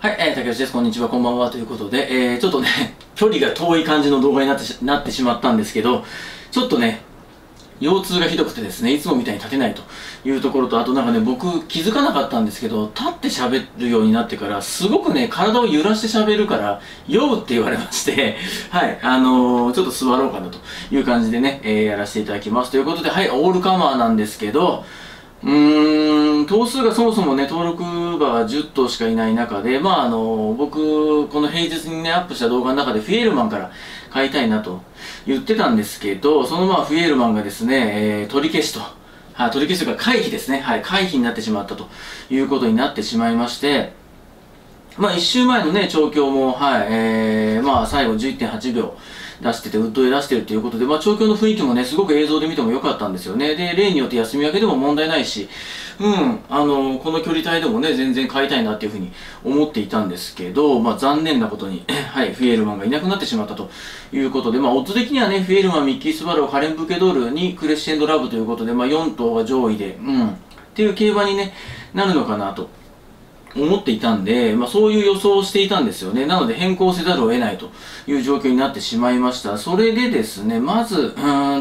はい、竹内です。こんにちは、こんばんは。ということで、ちょっとね、距離が遠い感じの動画になってしまったんですけど、ちょっとね、腰痛がひどくてですね、いつもみたいに立てないというところと、あとなんかね、僕気づかなかったんですけど、立って喋るようになってから、すごくね、体を揺らして喋るから、酔うって言われまして、はい、ちょっと座ろうかなという感じでね、やらせていただきます。ということで、はい、オールカマーなんですけど、頭数がそもそもね、登録馬が10頭しかいない中で、僕、この平日にね、アップした動画の中でフィエールマンから買いたいなと言ってたんですけど、そのフィエールマンがですね、取り消しと、取り消しというか回避ですね、はい、回避になってしまったということになってしまいまして、1週前のね、調教も、はい、最後11.8秒出してて、ウッドで出してるということで、調教の雰囲気もね、すごく映像で見ても良かったんですよね。で、例によって休み明けでも問題ないし、この距離帯でもね、全然買いたいなっていうふうに思っていたんですけど、残念なことに、はい、フィエールマンがいなくなってしまったということで、オッズ的にはね、フィエールマン、ミッキー・スバロー、カレン・ブケドールにクレッシェンド・ラブということで、4頭が上位で、っていう競馬に、ね、なるのかなと思っていたんで、そういう予想をしていたんですよね。なので変更せざるを得ないという状況になってしまいました。それでですね、まず、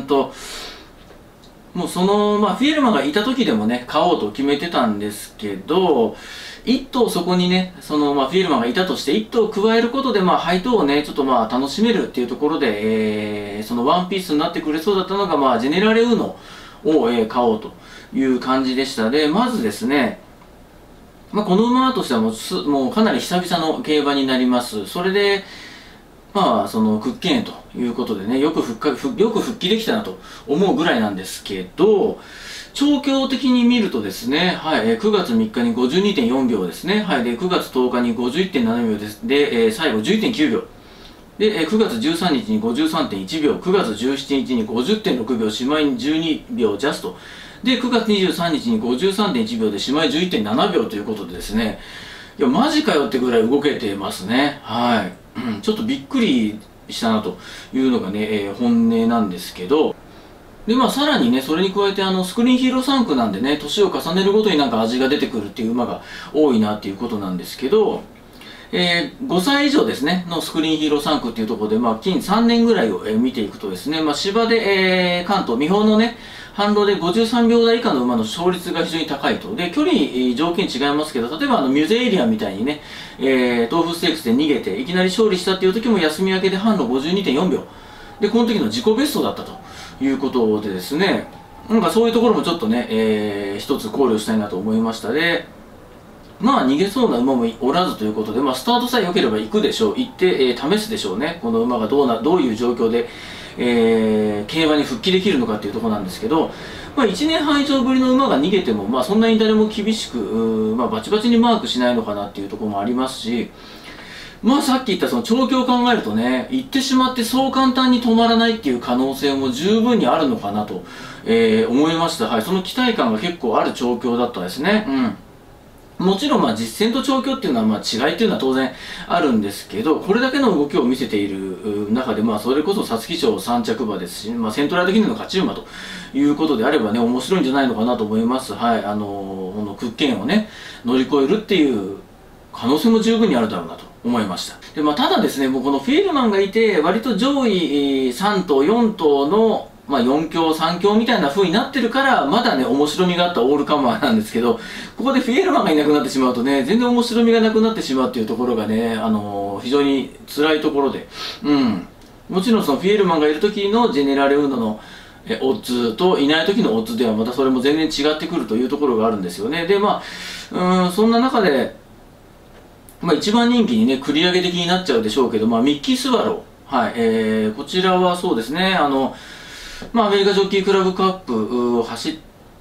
もうその、フィエルマンがいた時でもね、買おうと決めてたんですけど、1頭そこにね、フィエルマンがいたとして、1頭加えることで、配当をね、ちょっと楽しめるっていうところで、そのワンピースになってくれそうだったのが、ジェネラルウーノを、買おうという感じでした。で、まずですね、この馬としてはもうかなり久々の競馬になります。それで、その屈腱ということでね、よく復帰できたなと思うぐらいなんですけど、調教的に見るとですね、はい、9月3日に 52.4 秒ですね、はい、で、9月10日に 51.7 秒です。で、最後 11.9 秒。で、9月13日に 53.1 秒、9月17日に 50.6 秒、しまいに12秒ジャスト。で、9月23日に 53.1 秒で、しまい 11.7 秒ということでですね、いや、マジかよってぐらい動けてますね。はい。ちょっとびっくりしたなというのがね、本音なんですけど、で、さらにね、それに加えて、スクリーンヒーロー3区なんでね、年を重ねるごとになんか味が出てくるっていう馬が多いなっていうことなんですけど、5歳以上ですね、のスクリーンヒーロー3区っていうところで、近3年ぐらいを、見ていくとですね、芝で、関東、美穂のね、反動で53秒台以下の馬の勝率が非常に高いと。で、距離、条件違いますけど、例えばミュゼエリアみたいにね、東風ステークスで逃げて、いきなり勝利したっていう時も休み明けで反路 52.4 秒。で、この時の自己ベストだったということでですね、なんかそういうところもちょっとね、一つ考慮したいなと思いました。で、逃げそうな馬もおらずということで、スタートさえ良ければ行くでしょう。行って、試すでしょうね。この馬がどういう状況で、競馬に復帰できるのかっていうところなんですけど、1年半以上ぶりの馬が逃げても、そんなに誰も厳しく、バチバチにマークしないのかなっていうところもありますし、さっき言ったその調教を考えるとね、行ってしまってそう簡単に止まらないっていう可能性も十分にあるのかなと、思いました。はい、その期待感が結構ある調教だったですね。もちろん実践と調教っていうのは違いっていうのは当然あるんですけど、これだけの動きを見せている中でそれこそ皐月賞3着馬ですし、セントライト記念の勝ち馬ということであればね、面白いんじゃないのかなと思います。はい、この屈腱をね、乗り越えるっていう可能性も十分にあるだろうなと思いました。で、ただですね、もうこのフィエルマンがいて、割と上位3頭、4頭の4強、3強みたいな風になってるから、まだね、面白みがあったオールカマーなんですけど、ここでフィエルマンがいなくなってしまうとね、全然面白みがなくなってしまうっていうところがね、非常に辛いところで、もちろんそのフィエルマンがいる時のジェネラルウーノのオッズといない時のオッズではまたそれも全然違ってくるというところがあるんですよね。で、そんな中で、一番人気にね、繰り上げ的になっちゃうでしょうけど、ミッキー・スバロー。はい、こちらはそうですね、アメリカジョッキークラブカップを走って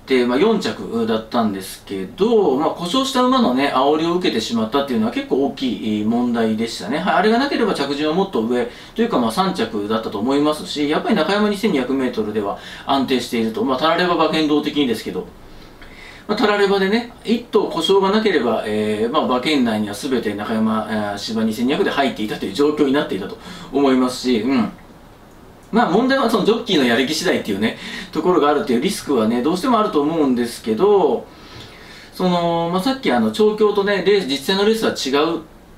、4着だったんですけど、故障した馬のね、煽りを受けてしまったっていうのは結構大きい問題でしたね。はい、あれがなければ着順はもっと上というか、3着だったと思いますし、やっぱり中山2200メートルでは安定していると。たられば馬券動的にですけど、たらればでね、1頭故障がなければ、馬券内には全て中山芝2200で入っていたという状況になっていたと思いますし、問題はそのジョッキーのやる気次第っていうね、ところがあるっていうリスクはね、どうしてもあると思うんですけど、さっき調教とね、実際のレースは違う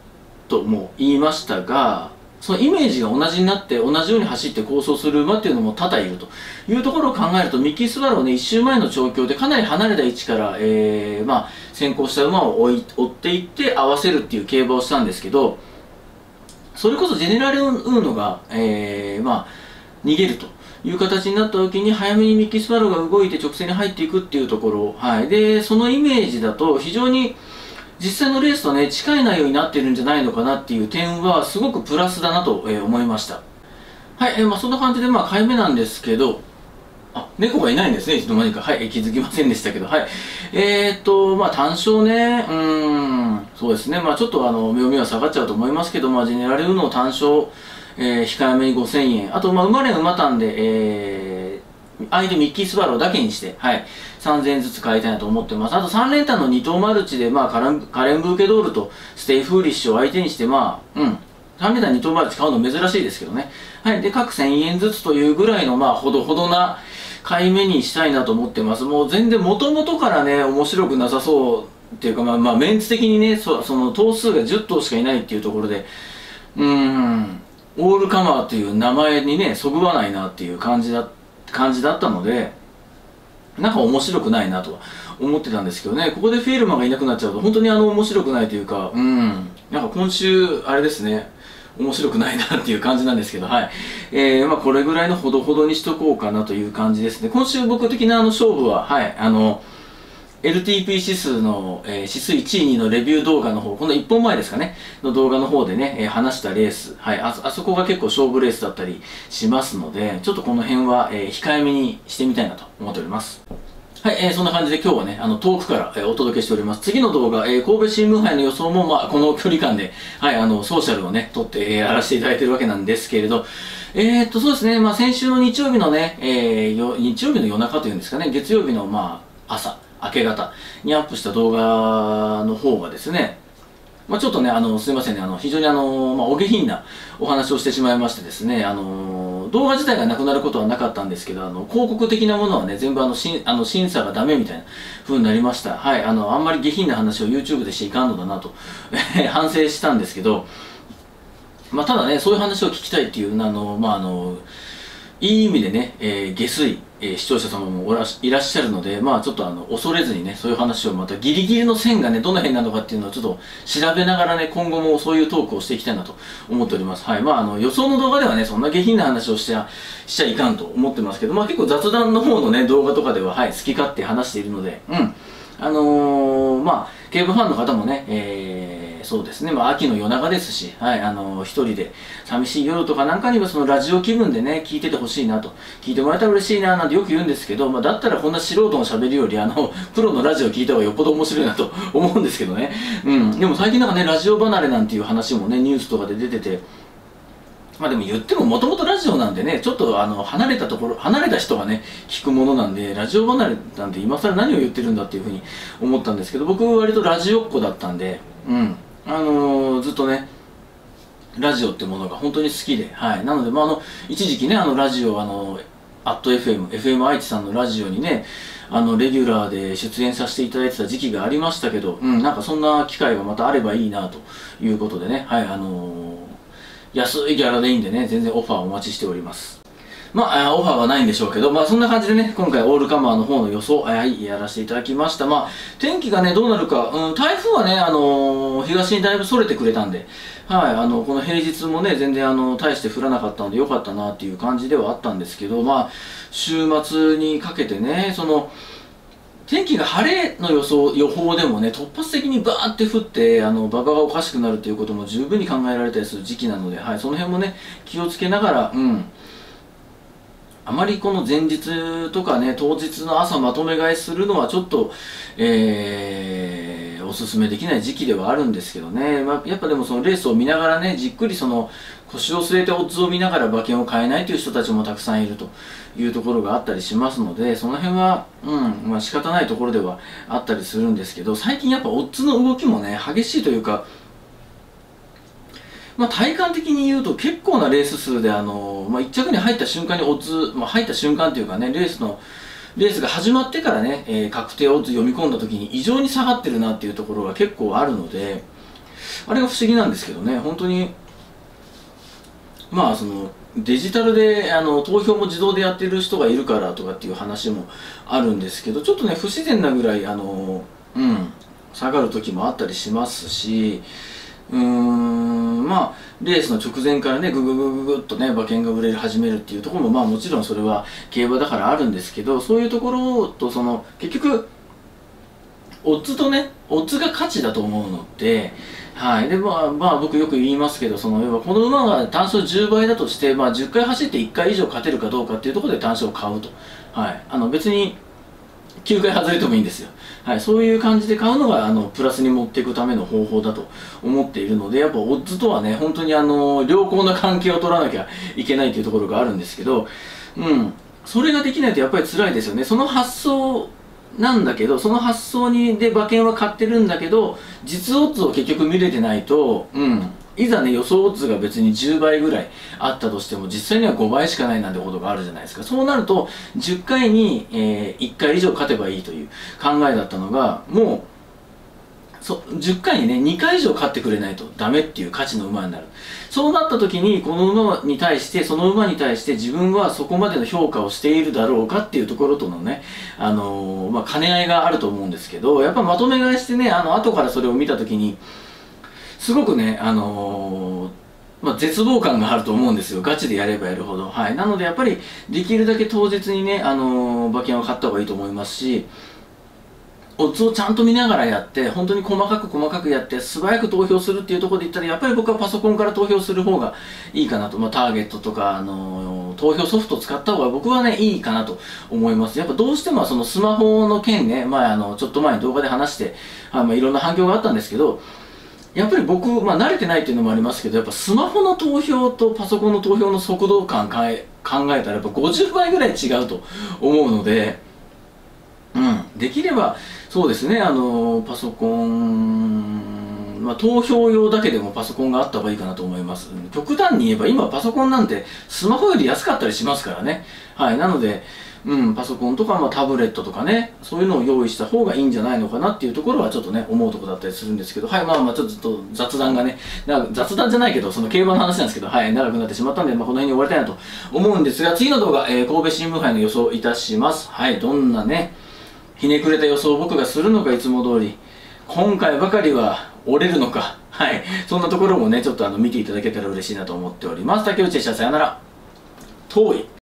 とも言いましたが、そのイメージが同じになって同じように走って構想する馬っていうのも多々いるというところを考えると、ミッキースワローね、1周前の調教でかなり離れた位置から、先行した馬を追っていって合わせるっていう競馬をしたんですけど、それこそジェネラルウーノが、逃げるという形になった時に早めにミッキースワローが動いて直線に入っていくっていうところ、でそのイメージだと非常に実際のレースとね近い内容になっているんじゃないのかなっていう点はすごくプラスだなと思いました。はい、そんな感じで回目なんですけど、猫がいないんですね、いつの間にか。はい、気づきませんでしたけど、はい。単勝ね、そうですね、ちょっと目は下がっちゃうと思いますけど、ジェネラルウーノ単勝、控えめに5000円、あと、馬連馬単で、相手ミッキースワローだけにして、はい、3000円ずつ買いたいなと思ってます。あと3連単の2等マルチで、カレンブーケドールとステイフーリッシュを相手にして、3連単2等マルチ買うの珍しいですけどね。はい、で、各1000円ずつというぐらいの、ほどほどな買い目にしたいなと思ってます。もう全然元々からね、面白くなさそうっていうか、メンツ的にね、その頭数が10頭しかいないっていうところで、オールカマーという名前にね、そぐわないなっていう感じだったので、なんか面白くないなとは思ってたんですけどね、ここでフェールマンがいなくなっちゃうと、本当に面白くないというか、なんか今週、あれですね、面白くないなっていう感じなんですけど、はい。これぐらいのほどほどにしとこうかなという感じですね。今週僕的な勝負は、はい、LTP 指数の、指数1位、2位のレビュー動画の方、この1本前ですかね、の動画の方でね、話したレース、はい、あそこが結構勝負レースだったりしますので、ちょっとこの辺は、控えめにしてみたいなと思っております。はい、そんな感じで今日はね、遠くから、お届けしております。次の動画、神戸新聞杯の予想も、この距離感で、はい、ソーシャルをね、撮って、やらせていただいているわけなんですけれど、そうですね、先週の日曜日のね、日曜日の夜中というんですかね、月曜日の、朝、明け方にアップした動画の方がですね、ちょっとね、すいませんね、非常にお下品なお話をしてしまいましてですね、動画自体がなくなることはなかったんですけど、広告的なものはね、全部審査がダメみたいな風になりました。はい、あんまり下品な話を YouTube でしていかんのだなと反省したんですけど、ただね、そういう話を聞きたいっていう、いい意味でね、下水、視聴者様もいらっしゃるので、ちょっと恐れずにね、そういう話をまたギリギリの線がね、どの辺なのかっていうのをちょっと調べながらね、今後もそういうトークをしていきたいなと思っております。はい。予想の動画ではね、そんな下品な話をしちゃいかんと思ってますけど、結構雑談の方のね、動画とかでは、はい、好き勝手話しているので、競馬ファンの方もね、そうですね、秋の夜長ですし、はい、一人で寂しい夜とかなんかにはそのラジオ気分でね、聞いててほしいなと、聞いてもらえたら嬉しいななんてよく言うんですけど、だったらこんな素人の喋りより、プロのラジオ聞いた方がよっぽど面白いなと思うんですけどね。でも最近なんかね、ラジオ離れなんていう話もね、ニュースとかで出てて、でも言ってももともとラジオなんでね、ちょっと離れた人がね、聞くものなんで、ラジオ離れなんて今更何を言ってるんだっていうふうに思ったんですけど、僕割とラジオっ子だったんで、ずっとね、ラジオってものが本当に好きで、はい。なので、一時期ね、ラジオ、FM 愛知さんのラジオにね、レギュラーで出演させていただいてた時期がありましたけど、なんかそんな機会がまたあればいいなということでね、はい、安いギャラでいいんでね、全然オファーお待ちしております。オファーはないんでしょうけど、そんな感じでね、今回オールカマーの方の予想、やらせていただきました。天気がね、どうなるか、台風はね、東にだいぶそれてくれたんで、はい、この平日もね、全然大して降らなかったので良かったなっていう感じではあったんですけど、週末にかけてね、天気が晴れの予報でもね、突発的にバーって降って、馬場がおかしくなるということも十分に考えられたりする時期なので、はい、その辺もね、気をつけながら、あまりこの前日とかね、当日の朝まとめ買いするのはちょっと、おすすめできない時期ではあるんですけどね、やっぱでもそのレースを見ながらね、じっくり腰を据えてオッズを見ながら馬券を買えないという人たちもたくさんいるというところがあったりしますので、その辺は、仕方ないところではあったりするんですけど、最近やっぱオッズの動きもね、激しいというか、体感的に言うと結構なレース数で1着に入った瞬間にオッズ、入った瞬間というかね、レースが始まってからね、確定オッズ読み込んだ時に異常に下がってるなっていうところが結構あるので、 あれが不思議なんですけどね、本当に、まあそのデジタルで投票も自動でやってる人がいるからとかっていう話もあるんですけど、ちょっとね不自然なぐらい下がる時もあったりしますし、まあレースの直前からねグググググっとね馬券が売れ始めるっていうところもまあもちろんそれは競馬だからあるんですけど、そういうところとその結局オッズとね、オッズが価値だと思うので、はい。で、まあ僕よく言いますけど、その、要はこの馬が単勝10倍だとして、まあ10回走って1回以上勝てるかどうかっていうところで単勝を買うと。はい。別に9回外れてもいいんですよ。はい。そういう感じで買うのが、プラスに持っていくための方法だと思っているので、やっぱオッズとはね、本当に良好な関係を取らなきゃいけないというところがあるんですけど、それができないとやっぱり辛いですよね。その発想、なんだけど、その発想で馬券は買ってるんだけど、実オッズを結局見れてないと、いざね、予想オッズが別に10倍ぐらいあったとしても、実際には5倍しかないなんてことがあるじゃないですか。そうなると、10回に、1回以上勝てばいいという考えだったのが、もう、10回にね、2回以上勝ってくれないとダメっていう価値の馬になる。そうなった時に、この馬に対して、その馬に対して自分はそこまでの評価をしているだろうかっていうところとのね、兼ね合いがあると思うんですけど、やっぱまとめ買いしてね、後からそれを見た時に、すごくね、絶望感があると思うんですよ。ガチでやればやるほど。はい。なのでやっぱり、できるだけ当日にね、馬券を買った方がいいと思いますし、オッズをちゃんと見ながらやって、本当に細かくやって、素早く投票するっていうところで言ったら、やっぱり僕はパソコンから投票する方がいいかなと。ターゲットとか、投票ソフトを使った方が僕はね、いいかなと思います。やっぱどうしてもそのスマホの件ね、ちょっと前に動画で話して、いろんな反響があったんですけど、やっぱり僕、慣れてないっていうのもありますけど、やっぱスマホの投票とパソコンの投票の速度感考えたら、やっぱ50倍ぐらい違うと思うので、できれば、そうですね、パソコン、投票用だけでもパソコンがあった方がいいかなと思います。極端に言えば、今パソコンなんてスマホより安かったりしますからね。はい、なので、パソコンとか、タブレットとかね、そういうのを用意した方がいいんじゃないのかなっていうところはちょっとね、思うところだったりするんですけど、はい、ちょっと雑談がね、雑談じゃないけど、その競馬の話なんですけど、はい、長くなってしまったんで、この辺に終わりたいなと思うんですが、次の動画、神戸新聞杯の予想いたします。はい、どんなね、ひねくれた予想を僕がするのかいつも通り、今回ばかりは折れるのか、はい、そんなところもね、ちょっと見ていただけたら嬉しいなと思っております。竹内でした。さよなら。遠い。